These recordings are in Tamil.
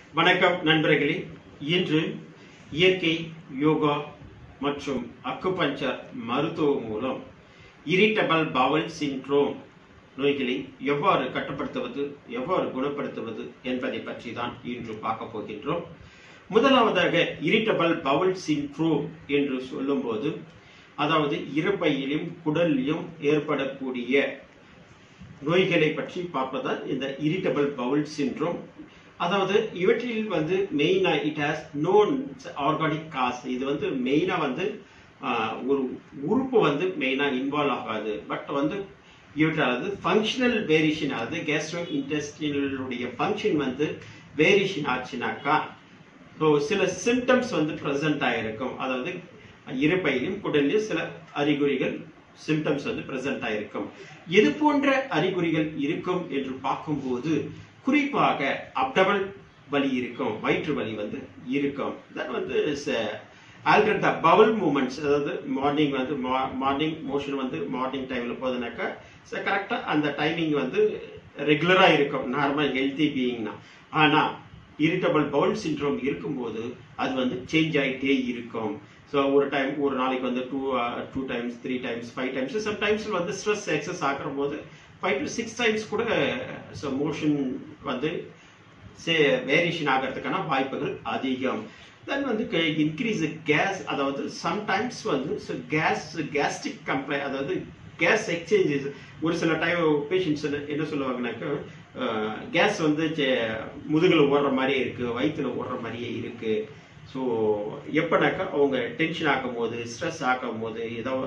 வணக்கம் நண்பர்களே. இன்று இயற்கை யோகா மற்றும் அக்குபஞ்சர் மருத்துவம் மூலம் இரிட்டபிள் பவல் சிண்ட்ரோம் நோய்களை எவ்வாறு கட்டுப்படுத்துவது, எவ்வாறு குணப்படுத்துவது என்பதை பற்றி தான் இன்று பார்க்க போகின்றோம். முதலாவதாக இரிட்டபிள் பவல் சிண்ட்ரோம் என்று சொல்லும்போது, அதாவது இரைப்பையிலும் குடலிலும் ஏற்படக்கூடிய நோய்களை பற்றி பார்ப்பதால் இந்த இரிட்டபிள் பவல் சிண்ட்ரோம். அதாவது இவற்றில் மெயினா it has known organic cause. இது மெயினா ஒரு உறுப்பு மெயினா இன்வால்வ் ஆகாது. பட் இவற்றாவது ஃபங்க்ஷனல் வேரியேஷன், அதாவது கேஸ்ட்ரோ இன்டெஸ்டினுடைய ஃபங்க்ஷன் வேரியேஷன் ஆச்சுனாக்கா சில சிம்டம்ஸ் பிரசன்ட் ஆயிருக்கும். அதாவது இரைப்பையிலும் குடலிலும் சில அறிகுறிகள் சிம்டம்ஸ் பிரசன்ட் ஆயிருக்கும். எது போன்ற அறிகுறிகள் இருக்கும் என்று பார்க்கும்போது, குறிப்பாக அப்டமல் வலி இருக்கும், வயிற்று வலி இருக்கும். ஆல்டர் த பவல் மூமெண்ட்ஸ், அதாவது மார்னிங் மோஷன் மார்னிங் டைம்ல போதுனாக்கா கரெக்டா அந்த டைமிங் ரெகுலரா இருக்கும், நார்மல் ஹெல்த்தி பீயிங்னா. ஆனா இரிட்டபிள் பவுல் சிண்ட்ரோம் இருக்கும்போது அது சேஞ்ச் ஆகிட்டே இருக்கும். ஸோ ஒரு நாளைக்கு two times, 3 times, 5 times, sometimes stress excess ஆகிற போது 5 to 6 டைம்ஸ் கூட மோஷன் வேரியேஷன் ஆகிறதுக்கான வாய்ப்புகள் அதிகம். தென் இன்க்ரீஸ் கேஸ், அதாவது சம்டைம்ஸ் கேஸ்ட்ரிக் கம்ப்ளைண்ட், அதாவது கேஸ் எக்ஸ்சேஞ்சஸ். ஒரு சில டைம் பேஷண்ட்ஸ் என்ன சொல்லுவாங்கன்னாக்கா, கேஸ் முதுகுல ஓடுற மாதிரியே இருக்கு, வயிற்றுல ஓடுற மாதிரியே இருக்கு. ஸோ எப்பனாக்கா அவங்க டென்ஷன் ஆகும் போது, ஸ்ட்ரெஸ் ஆகும் போது,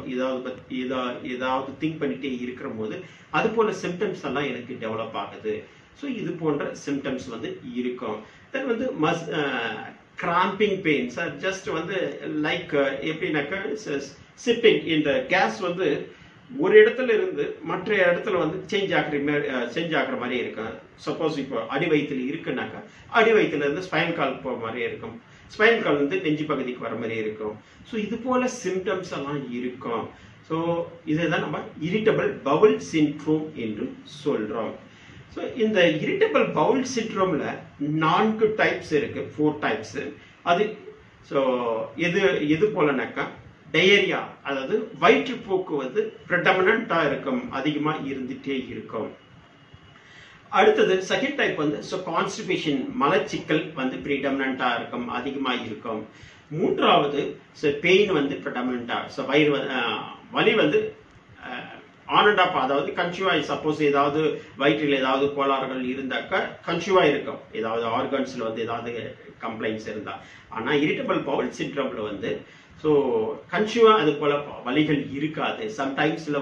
ஏதாவது திங்க் பண்ணிட்டே இருக்கிற போது அது போல சிம்டம்ஸ் எல்லாம் எனக்கு டெவலப் ஆகுது. ஸோ இது போன்ற சிம்டம்ஸ் இருக்கும். Then cramping pains, just like எப்படின்னாக்கா சிப்பிங். இந்த கேஸ் ஒரு இடத்துல இருந்து மற்ற இடத்துல சேஞ்ச் ஆகிற மாதிரி இருக்கும். சப்போஸ் இப்போ அடி வயிற்றுல இருக்குனாக்கா அடி வயிற்றுல இருந்து ஸ்பைனல் கால் போற மாதிரி இருக்கும், ஸ்பைனல் கால் நெஞ்சு பகுதிக்கு வர மாதிரி இருக்கும். ஸோ இது போல சிம்டம்ஸ் எல்லாம் இருக்கும். ஸோ இதுதான் நம்ம இரிட்டபிள் பவுல் சிண்ட்ரோம் என்று சொல்றோம். ஸோ இந்த இரிட்டபிள் பவுல் சிண்ட்ரோம்ல 4 டைப்ஸ் இருக்கு, 4 டைப்ஸ். அது ஸோ எது போலனாக்கா டயரியா, அதாவது வயிற்றுப்போக்கு பிரடமினண்டா இருக்கும், அதிகமா இருந்துட்டே இருக்கும். அடுத்தது செகண்ட் டைப் கான்ஸ்டிபேஷன், மலச்சிக்கல் பிரடமினண்டா இருக்கும், அதிகமா இருக்கும். மூன்றாவது பெயின் பிரடமினண்டா, வயிறு வலி ஆன் அண்ட் ஆஃப், அதாவது கன்சியூவா. சப்போஸ் ஏதாவது வயிற்றில் ஏதாவது கோளாறுகள் இருந்தாக்கா கன்சியூவா இருக்கும், ஏதாவது ஆர்கன்ஸ்ல ஏதாவது கம்ப்ளைண்ட்ஸ் இருந்தா. ஆனா இரிட்டபிள் பவுல் சிண்ட்ரோம்ல ஸோ கன்சியூவா அது போல வலிகள் இருக்காது. சம்டைம்ஸ்ல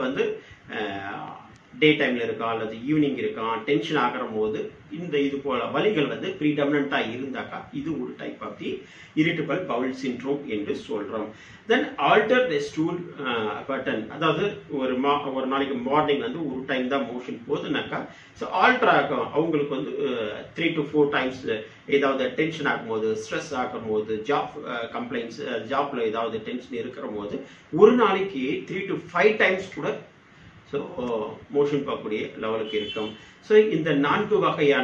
டே டைம்ல இருக்கா அல்லது ஈவினிங் இருக்கா, டென்ஷன் ஆகிற போது இது போல வலிகள் ப்ரீடமினண்டா இருந்தாக்கா இது ஒரு type of the irritable Pavul syndrome என்று சொல்றோம். Then alter the stool pattern, அதாவது ஒரு நாளைக்கு மார்னிங் ஒரு டைம் தான் மோஷன் போகுதுனாக்கா ஸோ ஆல்டர் ஆகும். அவங்களுக்கு 3 to 4 டைம்ஸ் ஏதாவது டென்ஷன் ஆகும் போது, ஸ்ட்ரெஸ் ஆகும் போது, ஜாப் கம்ப்ளைண்ட்ஸ், ஜாப்ல ஏதாவது டென்ஷன் இருக்கிற போது ஒரு நாளைக்கு 3 to 5 டைம்ஸ் கூட மோஷன் போகக்கூடிய லெவலுக்கு இருக்கும். ஸோ இந்த 4 வகையான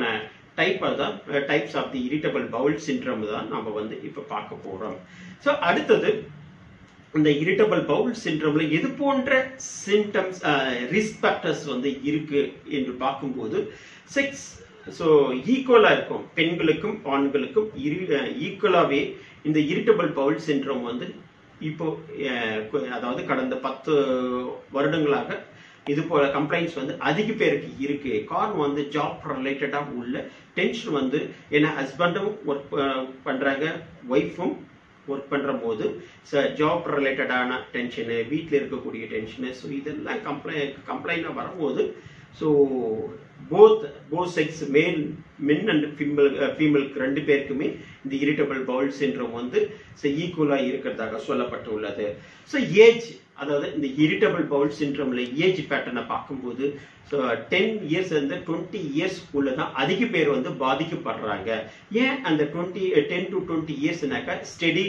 types of the irritable Pavul syndrome தான் நம்ம இப்ப பார்க்க போறோம். ஸோ அடுத்தது இந்த இரிட்டபிள் பவுல் சிண்ட்ரோம்ல எது போன்ற சிம்டம்ஸ், ரிஸ்க் ஃபேக்டர்ஸ் இருக்கு என்று பார்க்கும்போது செக்ஸ் ஈக்குவலா இருக்கும். பெண்களுக்கும் ஆண்களுக்கும் ஈக்குவலாவே இந்த இரிட்டபிள் பவுல் சிண்ட்ரோம் இப்போ அதாவது கடந்த 10 வருடங்களாக இது போல கம்ப்ளைண்ட்ஸ் அதிக பேருக்கு இருக்கு. காரணம் ஜாப் ரிலேட்டடா உள்ள டென்ஷன். ஏன்னா ஹஸ்பண்டும் ஒர்க் பண்றாங்க, ஒய்ஃபும் ஒர்க் பண்ற போது ஜாப் ரிலேட்டடான டென்ஷனு, வீட்டில் இருக்கக்கூடிய டென்ஷனு, ஸோ இதெல்லாம் கம்ப்ளைண்டா வரும்போது so both sex, men and ஃபீமேலுக்கு 2 பேருக்குமே இந்த இரிட்டபிள் பவுல் சிண்ட்ரோம் ஈக்குவலா இருக்கிறதாக சொல்லப்பட்டுள்ளது. ஸோ ஏஜ், அதாவது இந்த இரிட்டபிள் பவுல் சிண்ட்ரோம்ல ஏஜ் பேட்டர்னை பார்க்கும்போது 10 இயர்ஸ் 20 இயர்ஸ் தான் அதிக பேர் பாதிக்கப்படுறாங்க. ஏன் அந்த 10 to 20 இயர்ஸ்னாக்கா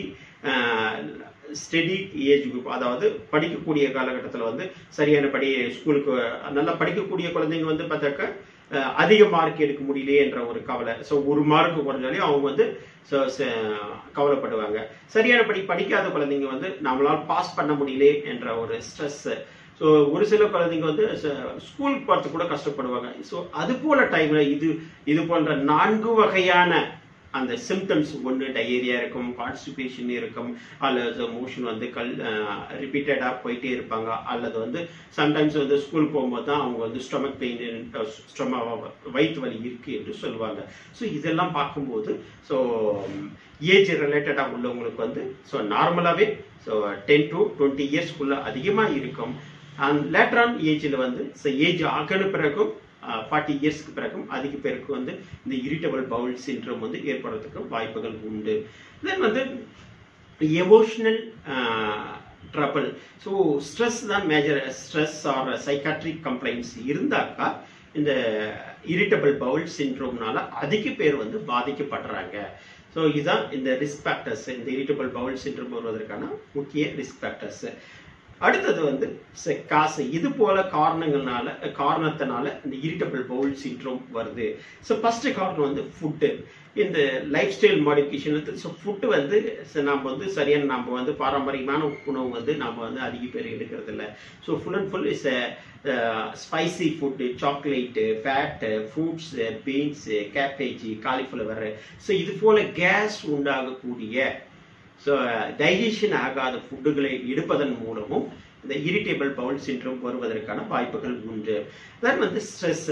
ஸ்டடி ஏஜ் குரூப், அதாவது படிக்கக்கூடிய காலகட்டத்தில் சரியான ஸ்கூலுக்கு நல்லா படிக்கக்கூடிய குழந்தைங்க பார்த்தாக்கா அதிக மார்க் எடுக்க முடியலையே என்ற ஒரு கவலை. ஸோ ஒரு மார்க் குறைஞ்சாலே அவங்க வந்து கவலைப்படுவாங்க. சரியானபடி படிக்காத குழந்தைங்க வந்து நம்மளால் பாஸ் பண்ண முடியல என்ற ஒரு ஸ்ட்ரெஸ். ஸோ ஒரு சில குழந்தைங்க வந்து ஸ்கூலுக்கு போகிறது கூட கஷ்டப்படுவாங்க. ஸோ அது போல டைம்ல இது போன்ற 4 வகையான அந்த சிம்டம்ஸ், ஒன்று டயரியா இருக்கும், கான்ஸ்டிபேஷன் இருக்கும், அல்லது மோஷன் வந்து ரிப்பீட்டடா போயிட்டே இருப்பாங்க, அல்லது வந்து சம்டைம்ஸ் வந்து ஸ்கூல் போகும்போது தான் அவங்க வந்து ஸ்டொமக் பெயின், வயிற்று வலி இருக்கு என்று சொல்லுவாங்க. ஸோ இதெல்லாம் பார்க்கும்போது ஸோ ஏஜ் ரிலேட்டடாக உள்ளவங்களுக்கு வந்து ஸோ நார்மலாகவே ஸோ 10 to 20 இயர்ஸ்க்குள்ள அதிகமாக இருக்கும். அண்ட் லேட்டர் ஆன் ஏஜில் வந்து ஏஜ் ஆகின பிறகும் 40 இயர்ஸ்க்கு பிறகும் அதிக பேருக்கு வந்து இந்த இரிட்டபிள் பவுல் சிண்ட்ரோம் வந்து ஏற்படுறதுக்கு வாய்ப்புகள் உண்டு. தென் வந்து எமோஷனல் ட்ரபிள். ஸோ ஸ்ட்ரெஸ் தான் major. Stress or psychiatric complaints இருந்தாக்கா இந்த இரிட்டபிள் பவுல் சிண்ட்ரோம்னால அதிக பேர் வந்து பாதிக்கப்படுறாங்க. ஸோ இதுதான் இந்த ரிஸ்க் ஃபேக்டர்ஸ், இந்த இரிட்டபிள் பவுல் சிண்ட்ரோம் வருவதற்கான முக்கிய ரிஸ்க் ஃபேக்டர்ஸ். அடுத்தது வந்து காசு. இது போல காரணத்தினால இந்த இரிட்டபிள் பவுல் சிண்ட்ரோம் வருது. ஸோ ஃபர்ஸ்ட் காரணம் வந்து ஃபுட்டு. இந்த lifestyle modification. So food வந்து நம்ம வந்து சரியான நம்ம வந்து பாரம்பரியமான உணவு வந்து நம்ம வந்து அதிக பேர் எடுக்கிறது இல்லை. So full and full is spicy food, chocolate, fat, fruits, beans, cabbage, cauliflower. So இது போல கேஸ் உண்டாகக்கூடிய ஸோ டைஜஷன் ஆகாத ஃபுட்டுகளை எடுப்பதன் மூலமும் இந்த இரிட்டபிள் பவுல் சிண்ட்ரோம் வருவதற்கான வாய்ப்புகள் உண்டு. தென் வந்து ஸ்ட்ரெஸ்.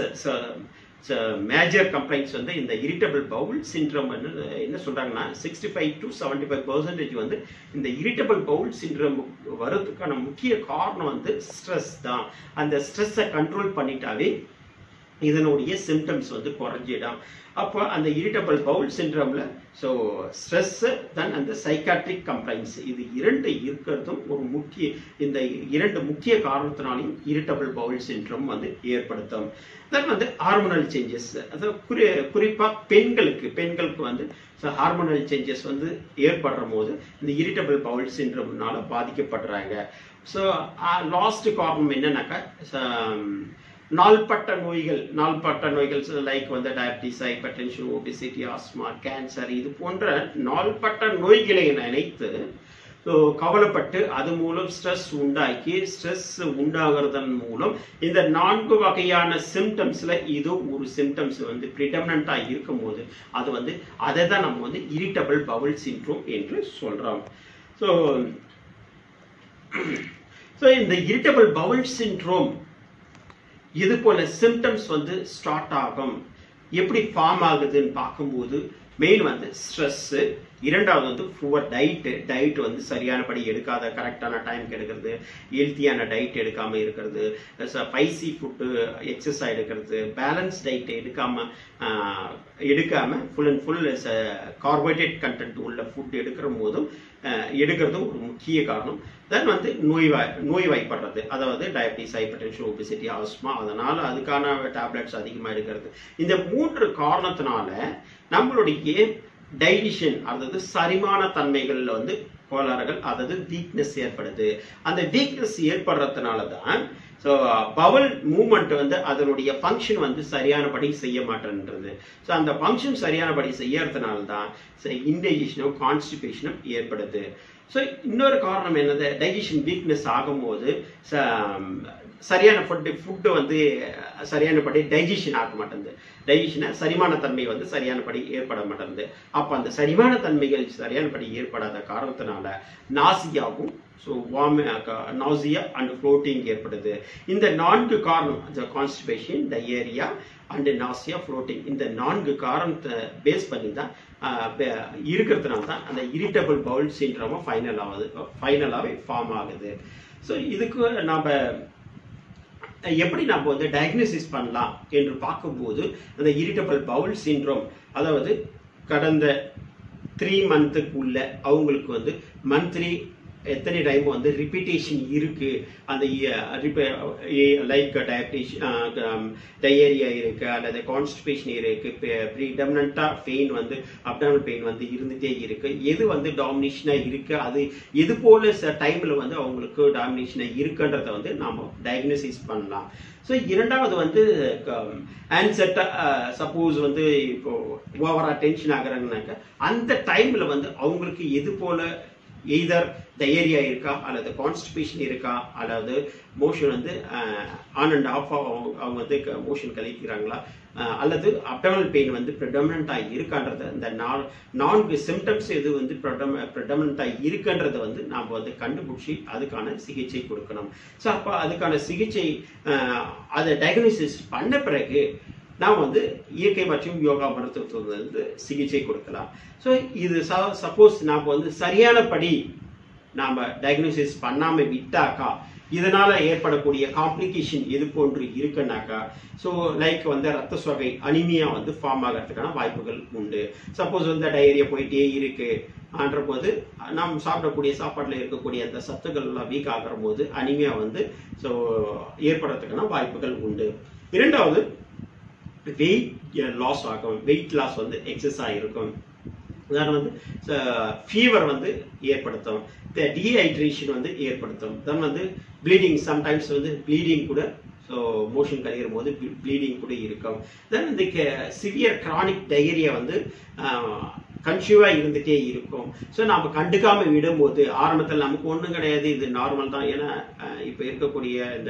மேஜர் கம்ப்ளைண்ட்ஸ் வந்து இந்த இரிட்டபிள் பவுல் சிண்ட்ரோம் என்ன சொல்றாங்கன்னா 65 to 75% வந்து இந்த இரிட்டபிள் பவுல் சிண்ட்ரோம் வர்றதுக்கான முக்கிய காரணம் வந்து ஸ்ட்ரெஸ் தான். அந்த ஸ்ட்ரெஸ்ஸை கண்ட்ரோல் பண்ணிட்டாவே இதனுடைய சிம்டம்ஸ் வந்து குறைஞ்சிடும். அப்போ அந்த இரிட்டபிள் பவுல் சிண்ட்ரோம்ல ஸோ ஸ்ட்ரெஸ் தான் அந்த சைக்காட்ரிக் கம்ப்ளைண்ட்ஸ், இது இரண்டு இருக்கிறதும் ஒரு முக்கிய, இந்த இரண்டு முக்கிய காரணத்தினாலையும் இரிட்டபிள் பவுல் சிண்ட்ரோம் வந்து ஏற்படுத்தும். தென் வந்து ஹார்மோனல் சேஞ்சஸ். அதாவது குறிப்பாக பெண்களுக்கு வந்து ஹார்மோனல் சேஞ்சஸ் வந்து ஏற்படுற போது இந்த இரிட்டபிள் பவுல் சிண்ட்ரோம்னால பாதிக்கப்படுறாங்க. ஸோ லாஸ்ட் காரணம் என்னன்னாக்கா நாள்பட்ட நோய்கள் லைக் வந்து diabetes, hypertension, obesity, asthma, cancer, இது போன்ற நாள்பட்ட நோய்களை நினைத்து கவலைப்பட்டு அது மூலம் ஸ்ட்ரெஸ் உண்டாகிறதன் மூலம் இந்த 4 வகையான சிம்டம்ஸ்ல இது ஒரு சிம்டம்ஸ் வந்து பிரிடமினண்டா இருக்கும் போது அது வந்து அதை தான் நம்ம வந்து இரிட்டபிள் பவுல் சிண்ட்ரோம் என்று சொல்றோம். ஸோ இந்த இரிட்டபிள் பவுல் சிண்ட்ரோம் இது போல சிம்டம்ஸ் வந்து ஸ்டார்ட் ஆகும். எப்படி ஃபார்ம் ஆகுதுன்னு பார்க்கும்போது மெயின் வந்து ஸ்ட்ரெஸ், இரண்டாவது வந்து புவர் டயட் வந்து சரியானபடி எடுக்காத, கரெக்டான டைமுக்கு எடுக்கிறது, ஹெல்த்தியான டயட் எடுக்காம இருக்கிறது, ஸ்பைசி ஃபுட்டு எக்ஸஸாக எடுக்கிறது, பேலன்ஸ் டயட் எடுக்காம full and full carbohydrate content உள்ள ஃபுட் எடுக்கிறதும் ஒரு முக்கிய காரணம். தென் வந்து நோய்வாய்ப்படுறது, அதாவது டயபிட்டிஸ், ஹைப்பர்டென்ஷன், ஒபிசிட்டி, ஆஸ்மா, அதனால அதுக்கான டேப்லெட்ஸ் அதிகமாக எடுக்கிறது. இந்த 3 காரணத்தினால நம்மளுடைய டைஜஷன், அதாவது சரிமான தன்மைகள்ல வந்து கோளாறுகள், அதாவது வீக்னஸ் ஏற்படுது. அந்த வீக்னஸ் ஏற்படுறதுனால தான் பவல் மூவ்மெண்ட் வந்து அதனுடைய ஃபங்க்ஷன் வந்து சரியானபடி செய்ய மாட்டேன்றது. ஸோ அந்த ஃபங்க்ஷன் சரியானபடி செய்யறதுனால தான் இன்டைஜஷனும் கான்ஸ்டிபேஷனும் ஏற்படுது. ஸோ இன்னொரு காரணம் என்னது, டைஜஷன் வீக்னஸ் ஆகும்போது சரியான ஃபுட்டு வந்து சரியானபடி டைஜஷன் ஆக மாட்டேங்குது. டைஜஷனை சரிமான தன்மை வந்து சரியானபடி ஏற்பட மாட்டேங்குது. அப்போ அந்த சரிமான தன்மைகள் சரியானபடி ஏற்படாத காரணத்தினால நாசியாவும் நாசியா அண்ட் ஃப்ளோட்டிங் ஏற்படுது. இந்த 4 காரணம், constipation, diarrhoea and nausea, bloating, இந்த 4 காரணத்தை பேஸ் பண்ணி தான் இருக்கிறதுனால தான் அந்த இரிட்டபிள் பவுல் சிண்ட்ரோம் ஃபைனலாகவே ஃபார்ம் ஆகுது. ஸோ இதுக்கு நாம் எப்படி நம்ம வந்து டயக்னோசிஸ் பண்ணலாம் என்று பார்க்கும்போது அந்த இரிட்டபிள் பவுல் சிண்ட்ரோம், அதாவது கடந்த 3 மந்த்துக்குள்ள அவங்களுக்கு வந்து மந்த்லி எத்தனை டைம் வந்து ரிப்பீட்டேஷன் இருக்கு அந்த லைக் டயரியா இருக்கு அல்லது கான்ஸ்டிபேஷன் இருக்கு, ப்ரீடமினண்டா பெயின் வந்து அப்டாமினல் பெயின் வந்து இருந்துட்டே இருக்கு, எது வந்து டாமினேஷனா இருக்கு, அது எது போல டைம்ல வந்து அவங்களுக்கு டாமினேஷனா இருக்குன்றத வந்து நாம டயக்னோசிஸ் பண்ணலாம். ஸோ இரண்டாவது வந்து ஆன்செட்டா சப்போஸ் வந்து இப்போ ஓவரா டென்ஷன் ஆகுறாங்கனாக்க அந்த டைம்ல வந்து அவங்களுக்கு எது போல எய்தர் டயரியா இருக்கா அல்லது கான்ஸ்டிபேஷன் இருக்கா அல்லது மோஷன் வந்து ஆன் அண்ட் ஆஃப் அவங்க வந்து மோஷன் கழிக்கிறாங்களா அல்லது அப்டாமினல் பெயின் வந்து ப்ரெடமினண்டா இருக்கான்றத இந்த 4 சிம்டம்ஸ் எது வந்து ப்ரெடமினண்டா இருக்குன்றத வந்து நாம் வந்து கண்டுபிடிச்சி அதுக்கான சிகிச்சை கொடுக்கணும். ஸோ அப்போ அதுக்கான சிகிச்சை அதை டயக்னோசிஸ் பண்ண பிறகு நாம் வந்து இயற்கை மற்றும் யோகா மருத்துவத்தில் வந்து சிகிச்சை கொடுக்கலாம். ஸோ இது சப்போஸ் நாம் வந்து சரியானபடி நாம் டயக்னோசிஸ் பண்ணாம விட்டாக்கா இதனால ஏற்படக்கூடிய காம்ப்ளிகேஷன் எது போன்று இருக்குன்னாக்கா, ஸோ லைக் வந்து ரத்த சோகை அனிமியா வந்து ஃபார்ம் ஆகிறதுக்கான வாய்ப்புகள் உண்டு. சப்போஸ் வந்து டயரியா போயிட்டே இருக்கு ஆன்ற போது நாம் சாப்பிடக்கூடிய சாப்பாட்டில் இருக்கக்கூடிய அந்த சத்துக்கள் எல்லாம் வீக் ஆகிற போது அனிமியா வந்து ஸோ ஏற்படுறதுக்கான வாய்ப்புகள் உண்டு. இரண்டாவது வெயிட் லாஸ் ஆகும், வெயிட் லாஸ் வந்து எக்ஸஸ் ஆகிருக்கும். உதாரணம் வந்து ஃபீவர் வந்து ஏற்படுத்தும், டீஹைட்ரேஷன் வந்து ஏற்படுத்தும், தென் வந்து ப்ளீடிங் சம்டைம்ஸ் வந்து ப்ளீடிங் கூட ஸோ மோஷன் கழியும் போது ப்ளீடிங் கூட இருக்கும். தென் இந்த சிவியர் கிரானிக் டயரியா வந்து கன்சியூவா இருந்துட்டே இருக்கும். ஸோ நம்ம கண்டுக்காம விடும்போது ஆரம்பத்தில் நமக்கு ஒன்றும் கிடையாது, இது நார்மல் தான், ஏன்னா இப்போ இருக்கக்கூடிய இந்த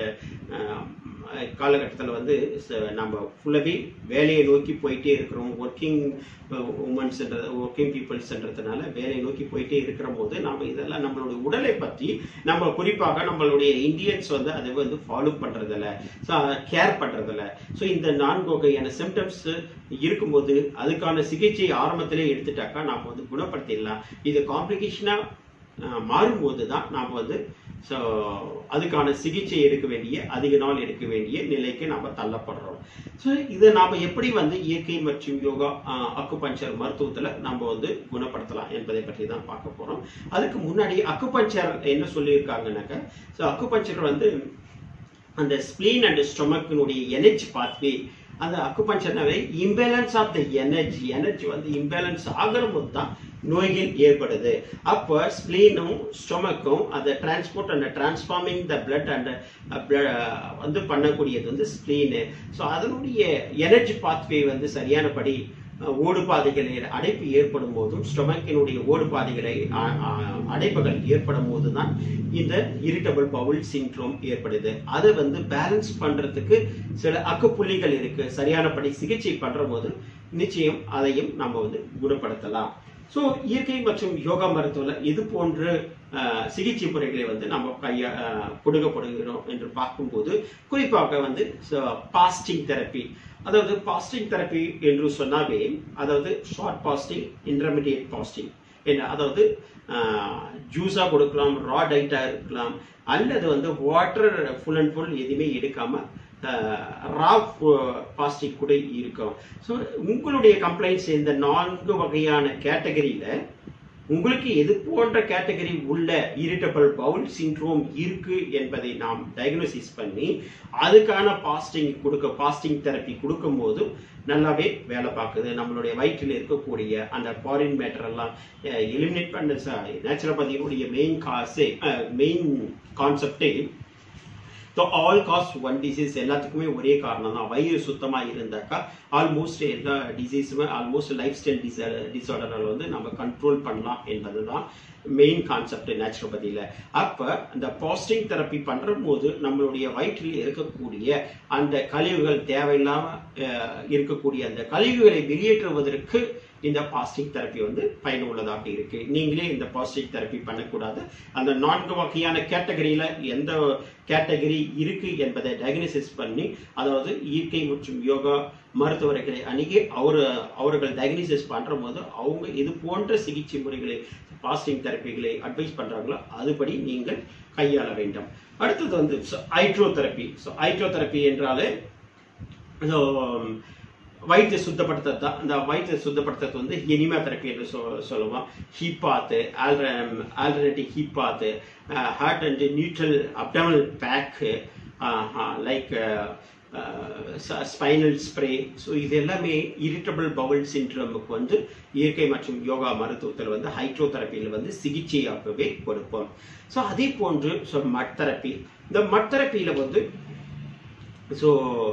காலகட்டத்தில் வந்து நம்ம ஃபுல்லாகவே வேலையை நோக்கி போயிட்டே இருக்கிறோம், ஒர்க்கிங் உமன்ஸ்ன்றது ஒர்க்கிங் பீப்புள்ஸ்ன்றதுனால வேலையை நோக்கி போயிட்டே இருக்கிற போது நம்ம இதெல்லாம் நம்மளுடைய உடலை பற்றி நம்ம குறிப்பாக நம்மளுடைய இந்தியன்ஸ் வந்து அதை வந்து ஃபாலோ பண்றதில்ல, கேர் பண்றதில்ல. ஸோ இந்த 4 வகையான சிம்டம்ஸ் இருக்கும்போது அதுக்கான சிகிச்சை ஆரம்பத்திலே எடுத்துட்டாக்கா நாம் வந்து குணப்படுத்திடலாம். இது காம்ப்ளிகேஷனா மாறும்போது தான் நாம் வந்து ஸோ அதுக்கான சிகிச்சை எடுக்க வேண்டிய அதிக நாள் எடுக்க வேண்டிய நிலைக்கு நம்ம தள்ளப்படுறோம். ஸோ இதை நாம எப்படி வந்து இயற்கை மற்றும் யோகா அக்குபஞ்சர் மருத்துவத்தில் நம்ம வந்து குணப்படுத்தலாம் என்பதை பற்றி தான் பார்க்க போறோம். அதுக்கு முன்னாடி அக்குபஞ்சர் என்ன சொல்லியிருக்காங்கன்னாக்க, ஸோ அக்குபஞ்சர் வந்து அந்த ஸ்பிளீன் அண்ட் ஸ்டொமக்கினுடைய எனர்ஜி பாத்வே, அந்த அக்குபஞ்சர்னாவே இம்பேலன்ஸ் ஆஃப் த எனர்ஜி வந்து இம்பேலன்ஸ் ஆகிற போது தான் நோய்கள் ஏற்படுது. அப்போ ஸ்பிளீனும் ஸ்டொமக்கும் அந்த transport and transforming the blood and வந்து பண்ணக்கூடியது வந்து ஸ்பிளீனு. ஸோ அதனுடைய எனர்ஜி பாத்வே வந்து சரியானபடி ஓடுபாதைகளில் அடைப்பு ஏற்படும் போதும் ஸ்டொமக்கினுடைய ஓடுபாதைகளை அடைப்புகள் ஏற்படும் போது தான் இந்த இரிட்டபிள் பவுல் சிண்ட்ரோம் ஏற்படுது. அதை வந்து பேலன்ஸ் பண்றதுக்கு சில அக்குப்புள்ளிகள் இருக்கு, சரியானபடி சிகிச்சை பண்ற போது நிச்சயம் அதையும் நம்ம வந்து குணப்படுத்தலாம். ஸோ இயற்கை மற்றும் யோகா மருத்துவத்தில் இது போன்ற சிகிச்சை முறைகளை வந்து நம்ம கொடுக்கப்படுகிறோம் என்று பார்க்கும்போது குறிப்பாக வந்து பாஸ்டிங் தெரப்பி, அதாவது பாஸ்டிங் தெரப்பி என்று சொன்னாவே அதாவது ஷார்ட் பாஸ்டிங், இன்டர்மீடியட் பாஸ்டிங் என்ன, அதாவது ஜூஸா கொடுக்கலாம், ரா டைட்டா இருக்கலாம், அல்லது வந்து வாட்டர் ஃபுல் அண்ட் ஃபுல் எதுவுமே எடுக்காம ரா பாஸ்டிங் கூட இருக்கும். ஸோ உங்களுடைய கம்ப்ளைண்ட்ஸ் இந்த 4 வகையான கேட்டகரியில உங்களுக்கு எது போன்ற கேட்டகரி உள்ள இரிட்டபிள் பவுல் சிண்ட்ரோம் இருக்கு என்பதை நாம் டயக்னோசிஸ் பண்ணி அதுக்கான பாஸ்டிங் தெரப்பி கொடுக்கும் போது நல்லாவே வேலை பார்க்குது. நம்மளுடைய வயிற்றில் இருக்கக்கூடிய அந்த ஃபாரின் மேட்டர் எல்லாம் எலிமினேட் பண்ண நேச்சுரோபதியினுடைய மெயின் கான்செப்டே ஆல் காஸ் ஒன் டிசீஸ், எல்லாத்துக்குமே ஒரே காரணம் தான். வயிறு சுத்தமா இருந்தாக்கா ஆல்மோஸ்ட் எல்லா டிசீஸுமே ஆல்மோஸ்ட் லைஃப் ஸ்டைல் டிசார்டர் வந்து நம்ம கண்ட்ரோல் பண்ணலாம் என்பதுதான் மெயின் கான்செப்ட் நேச்சுரோபதியில. அப்ப அந்த பாஸ்டிங் தெரப்பி பண்ற போது நம்மளுடைய வயிற்றில் இருக்கக்கூடிய அந்த கழிவுகள், தேவையில்லாம இருக்கக்கூடிய அந்த கழிவுகளை வெளியேற்றுவதற்கு இந்த பாஸ்டிங் தெரப்பி வந்து பயனுள்ளதாக இருக்கு. நீங்களே இந்த பாஸ்டிங் தெரப்பி பண்ணக்கூடாது, அந்த 4 வகையான கேட்டகரியில எந்த கேட்டகரி இருக்கு என்பதை டயக்னோசிஸ் பண்ணி, அதாவது இயற்கை மற்றும் யோகா மருத்துவர்களை அணுகி அவர்கள் டயக்னோசிஸ் பண்ற போது அவங்க இது போன்ற சிகிச்சை முறைகளை பாஸ்டிங் தெரப்பிகளை அட்வைஸ் பண்றாங்களோ அதுபடி நீங்கள் கையாள வேண்டும். அடுத்தது வந்து ஹைட்ரோதெரப்பி. ஹைட்ரோதெரப்பி என்றாலே வயிற்றை சுத்தப்படுத்துறது தான். இந்த வயிற்றை சுத்தப்படுத்துறது வந்து எனிமா தெரப்பி என்று சொல்லுவோம். Hip bath, alternative hip bath, hot and neutral abdominal pack, like spinal spray. So இது எல்லாமே இரிட்டபிள் பவுல் சிண்ட்ரோமுக்கு வந்து இயற்கை மற்றும் யோகா மருத்துவத்தில் வந்து ஹைட்ரோதெரப்பியில் வந்து சிகிச்சையாகவே கொடுப்போம். ஸோ அதே போன்று மட் தெரப்பி. இந்த மட் தெரப்பியில் வந்து ஸோ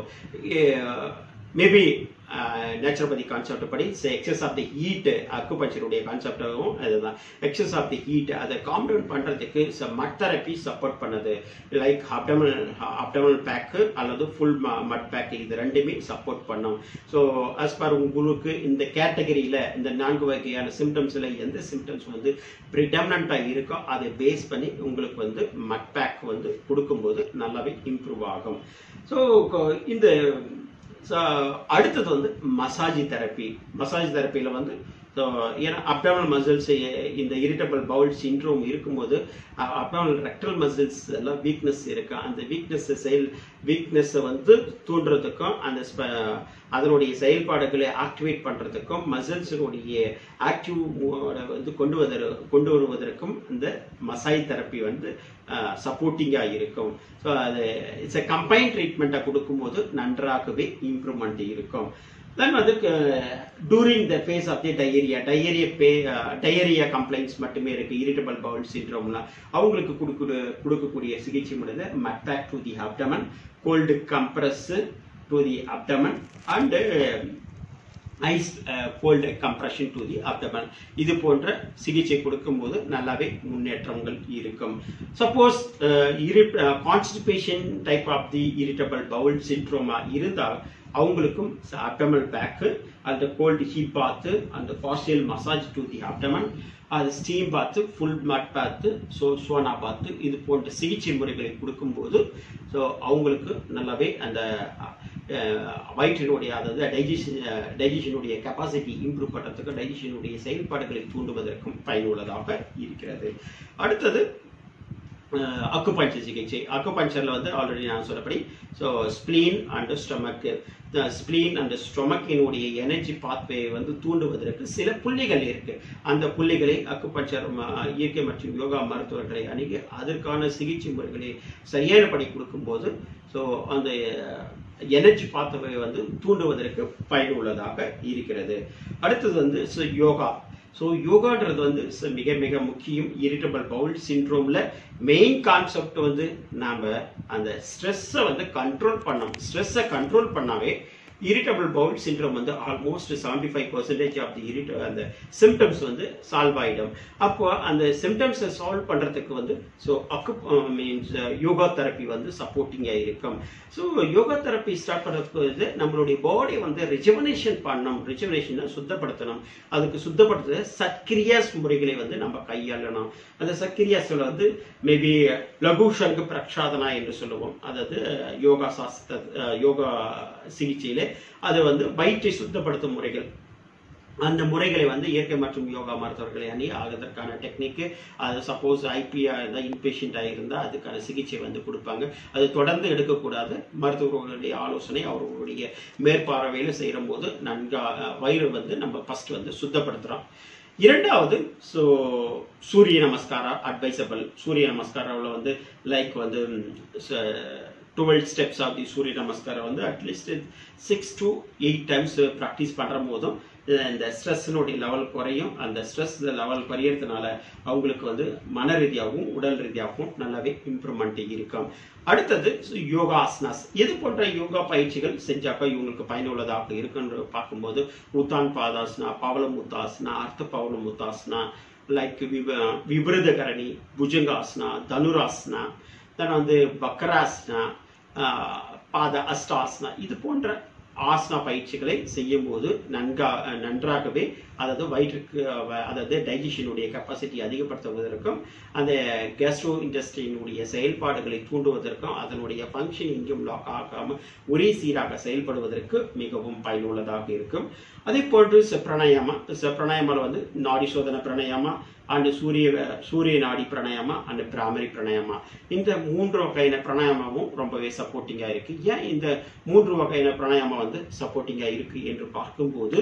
மேபி நேச்சுரோபதி கான்செப்ட் படி எக்ஸஸ் ஆஃப் தி ஹீட், அக்குபஞ்சருடைய கான்செப்டாகவும் அதுதான். எக்ஸஸ் ஆஃப் தி ஹீட் அதை காம் டவுன் பண்ணுறதுக்கு மட் தெரப்பி சப்போர்ட் பண்ணுது. லைக் அப்டமல் பேக்கு அல்லது ஃபுல் மட் பேக்கு, இது ரெண்டுமே சப்போர்ட் பண்ணும். ஸோ ஆஸ் பர் உங்களுக்கு இந்த கேட்டகரியில் இந்த 4 வகையான சிம்டம்ஸில் எந்த சிம்டம்ஸ் வந்து ப்ரிடாமினண்ட்டாக இருக்கோ அதை பேஸ் பண்ணி உங்களுக்கு வந்து மட் பேக் வந்து கொடுக்கும்போது நல்லாவே இம்ப்ரூவ் ஆகும். ஸோ இந்த அடுத்தது வந்து மசாஜ் தெரப்பி. மசாஜ் தெரப்பியில் வந்து ஏன்னா அப்டாமினல் மசில்ஸ் இந்த இரிட்டபிள் பவுல் சிண்ட்ரோம் இருக்கும்போது அப்டாமினல் ரெக்டல் மசில்ஸ் எல்லாம் வீக்னஸ் இருக்கு. அந்த வீக்னஸை வந்து தூண்டுறதுக்கும் அதனுடைய செயல்பாடுகளை ஆக்டிவேட் பண்றதுக்கும் மசில்ஸினுடைய ஆக்டிவ் வந்து கொண்டு வருவதற்கும் இந்த மசாஜ் தெரப்பி வந்து சப்போர்ட்டிங்கா இருக்கும். ஸோ அது இட்ஸ் எ கம்பைன் ட்ரீட்மெண்ட்டை கொடுக்கும்போது நன்றாகவே இம்ப்ரூவ்மெண்ட் இருக்கும். தென் வந்து during the phase of the diarrhoea complaints மட்டுமே இருக்கு இரிட்டபிள் பவுல் சிண்ட்ரோம்லாம். அவங்களுக்கு கொடுக்கக்கூடிய சிகிச்சை முறை mud pack to the abdomen, cold compress to the abdomen and ice cold compression to the abdomen. இது போன்ற சிகிச்சை கொடுக்கும்போது நல்லாவே முன்னேற்றங்கள் இருக்கும். Suppose constipation type of the irritable bowel சிண்ட்ரோமா இருந்தால் அவங்களுக்கும் அப்டமல் பேக்கு, அந்த கோல்டு ஹீட் பாத்து, அந்த partial massage to the abdomen, அது steam bath, full mud bath, Sona பாத்து, இது போன்ற சிகிச்சை முறைகளை கொடுக்கும்போது ஸோ அவங்களுக்கு நல்லாவே அந்த வயிற்றினுடைய அதாவது டைஜஷனுடைய கெப்பாசிட்டி இம்ப்ரூவ் பண்ணுறதுக்கு, டைஜஷனுடைய செயல்பாடுகளை தூண்டுவதற்கும் பயனுள்ளதாக இருக்கிறது. அடுத்தது அக்குபஞ்சர் சிகிச்சை. அக்குபஞ்சர்ல வந்து ஆல்ரெடி நான் சொல்லப்படி so spleen and stomach, spleen and ஸ்டொமக்கினுடைய எனர்ஜி பாத்வே வந்து தூண்டுவதற்கு சில புள்ளிகள் இருக்கு. அந்த புள்ளிகளை அக்குபஞ்சர் இயற்கை மற்றும் யோகா மருத்துவர்களை அணுகி அதற்கான சிகிச்சை முறைகளை சரியானபடி கொடுக்கும்போது ஸோ அந்த எனர்ஜி பாத்வே வந்து தூண்டுவதற்கு பயனுள்ளதாக இருக்கிறது. அடுத்தது வந்து யோகா. ஸோ யோகான்றது வந்து மிக மிக முக்கியம். இரிட்டபிள் பவுல் சிண்ட்ரோம்ல மெயின் கான்செப்ட் வந்து நாம அந்த ஸ்ட்ரெஸ்ஸை வந்து கண்ட்ரோல் பண்ணணும். ஸ்ட்ரெஸ்ஸை கண்ட்ரோல் பண்ணாவே இரிட்டபிள் பவுல் சிண்ட்ரோம் வந்து ஆல்மோஸ்ட் 75% ஆஃப் தி அந்த சிம்டம்ஸ் வந்து சால்வ் ஆயிடும். அப்போ அந்த சிம்டம்ஸை சால்வ் பண்றதுக்கு வந்து ஸோ மீன்ஸ் யோகா தெரப்பி வந்து சப்போர்ட்டிங்கா இருக்கும். ஸோ யோகா தெரப்பி ஸ்டார்ட் பண்ணுறதுக்கு வந்து நம்மளுடைய பாடி வந்து ரிஜுவனேஷன் பண்ணணும். ரிஜுவனேஷனை சுத்தப்படுத்தணும். அதுக்கு சுத்தப்படுத்த சத்கிரியாஸ் முறைகளை வந்து நம்ம கையாளணும். அந்த சத்கிரியாஸ்ல வந்து மேபி லகு சங்கு பிரக்ஷாதனா என்று சொல்லுவோம். அதாவது யோகா சிகிச்சையில அது வந்து வயிற்றை சுத்தப்படுத்தும் முறைகள். அந்த முறைகளை வந்து இயற்கை மற்றும் யோகா மருத்துவர்களை அணி அதற்கான டெக்னிக்கு, அது சப்போஸ் ஐபியா இருந்தால் இன்பேஷண்டா இருந்தால் அதுக்கான சிகிச்சை வந்து கொடுப்பாங்க. அது தொடர்ந்து எடுக்கக்கூடாது. மருத்துவர்களுடைய ஆலோசனை அவர்களுடைய மேற்பார்வையில் செய்யும் போது வயிறு வந்து நம்ம ஃபர்ஸ்ட் வந்து சுத்தப்படுத்துறோம். இரண்டாவது சூரிய நமஸ்காரா அட்வைசபிள். சூரிய நமஸ்காராவில் வந்து லைக் வந்து 12 steps ஆஃப் தி சூரிய நமஸ்காரம் வந்து அட்லீஸ்ட் 6 to 8 times ப்ராக்டிஸ் பண்ணுற போதும் இந்த ஸ்ட்ரெஸ்னுடைய லெவல் குறையும். அந்த ஸ்ட்ரெஸ் லெவல் குறையறதுனால அவங்களுக்கு வந்து மன ரீதியாகவும் உடல் ரீதியாகவும் நல்லாவே இம்ப்ரூவ்மெண்ட் இருக்கும். அடுத்தது யோகாசனாஸ். இது போன்ற யோகா பயிற்சிகள் செஞ்சாக்கா இவங்களுக்கு பயனுள்ளதாக இருக்குன்னு பார்க்கும்போது உத்தான் பாதாசனா, பவளமுத்தாசனா, அர்த்த பவளமுத்தாசனா, லைக் விபரீதகரணி, புஜங்காசனா, தனுராசனா, தென் வந்து பக்கராசனா, பாத அஷ்டாசனா, இது போன்ற ஆசனா பயிற்சிகளை செய்யும் போது நன்றாகவே அதாவது வயிற்றுக்கு அதாவது டைஜஷனுடைய கெப்பாசிட்டி அதிகப்படுத்துவதற்கும் அந்த கேஸ்ட்ரோ இன்டெஸ்டைனுடைய செயல்பாடுகளை தூண்டுவதற்கும் அதனுடைய ஃபங்க்ஷன் எங்கேயும் லாக் ஆகாமல் ஒரே சீராக செயல்படுவதற்கு மிகவும் பயனுள்ளதாக இருக்கும். அதே போன்று பிராணாயாமாவில் வந்து நாடி சோதனை பிராணாயாமா அண்ட் சூரிய நாடி பிராணாயாமா அண்ட் பிராமரி பிராணாயாமா, இந்த 3 வகையான பிராணாயாமாவும் ரொம்பவே சப்போர்ட்டிங்கா இருக்கு. ஏன் இந்த 3 வகையான பிராணாயாமா வந்து சப்போர்ட்டிங்கா இருக்கு என்று பார்க்கும்போது,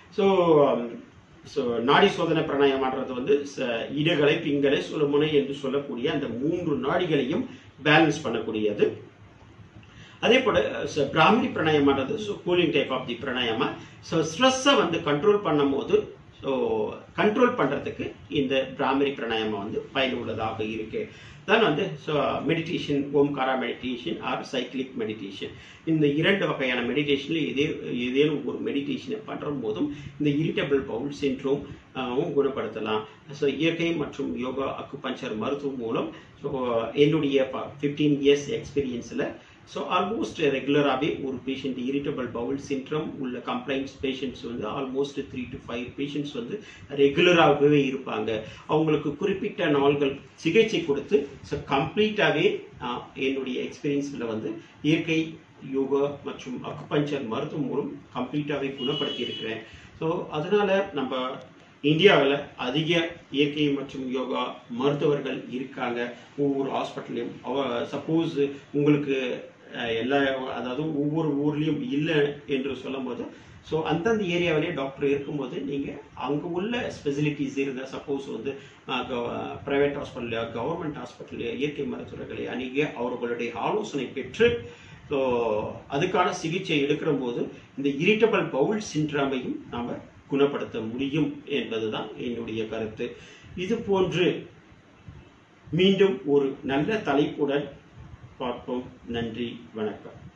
நாடி சோதனை பிராணாயாமான்றது வந்து இடகலை பிங்கலை சுழுமுனை என்று சொல்லக்கூடிய அந்த 3 நாடிகளையும் பேலன்ஸ் பண்ணக்கூடியது. அதே போல பிராமரி பிராணாயாமான்றது cooling type of the pranayama. ஸ்ட்ரெஸ்ஸை வந்து கண்ட்ரோல் பண்ணும் போது கண்ட்ரோல் பண்றதுக்கு இந்த பிராமரி பிராணாயாமா வந்து பயனுள்ளதாக இருக்கு. தான் வந்து meditation, Omkara meditation or cyclic meditation, இந்த 2 வகையான மெடிடேஷன்ல ஏதேனும் ஒரு மெடிடேஷனை பண்ற போதும் இந்த இரிட்டபிள் பவுல் சிண்ட்ரோம் குணப்படுத்தலாம். இயற்கை மற்றும் யோகா அக்குபஞ்சர் மருத்துவம் மூலம் என்னுடைய 15 இயர்ஸ் எக்ஸ்பீரியன்ஸ்ல ஆல்மோஸ்ட் ரெகுலராகவே ஒரு பேஷண்ட் இரிட்டபிள் பவுல் சிண்ட்ரோம் உள்ள கம்ப்ளைண்ட்ஸ் பேஷண்ட்ஸ் வந்து ஆல்மோஸ்ட் 3 to 5 பேஷண்ட்ஸ் வந்து ரெகுலராகவே இருப்பாங்க. அவங்களுக்கு குறிப்பிட்ட நாள்கள் சிகிச்சை கொடுத்து கம்ப்ளீட்டாகவே என்னுடைய எக்ஸ்பீரியன்ஸ்ல வந்து இயற்கை யோகா மற்றும் அக்குபஞ்சர் மருத்துவம் மூலம் கம்ப்ளீட்டாகவே குணப்படுத்தி இருக்கிறேன். அதனால நம்ம இந்தியாவில் அதிக இயற்கை மற்றும் யோகா மருத்துவர்கள் இருக்காங்க ஒவ்வொரு ஹாஸ்பிட்டல்லையும். சப்போஸ் உங்களுக்கு அதாவது ஒவ்வொரு ஊர்லயும் இல்லை என்று சொல்லும் போது அந்தந்த ஏரியாவிலேயே டாக்டர் இருக்கும்போது நீங்க அங்க உள்ள ஸ்பெசிலிட்டிஸ் இருந்த சப்போஸ் வந்து பிரைவேட் ஹாஸ்பிட்டல்லையோ கவர்மெண்ட் ஹாஸ்பிட்டல்லையோ இயற்கை மருத்துவர்களை அணுகி அவர்களுடைய ஆலோசனை பெற்று அதுக்கான சிகிச்சை எடுக்கிற போது இந்த இரிட்டபிள் பவுல் சிண்ட்ரோமையும் நாம குணப்படுத்த முடியும் என்பதுதான் என்னுடைய கருத்து. இது போன்று மீண்டும் ஒரு நல்ல தலைப்புடன் பார்ப்போம். நன்றி, வணக்கம்.